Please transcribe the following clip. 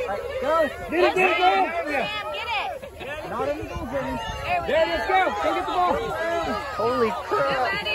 Go. Get it, go. Get it. Not in the goal, Jenny. There, let's go. Go get the ball. Holy crap.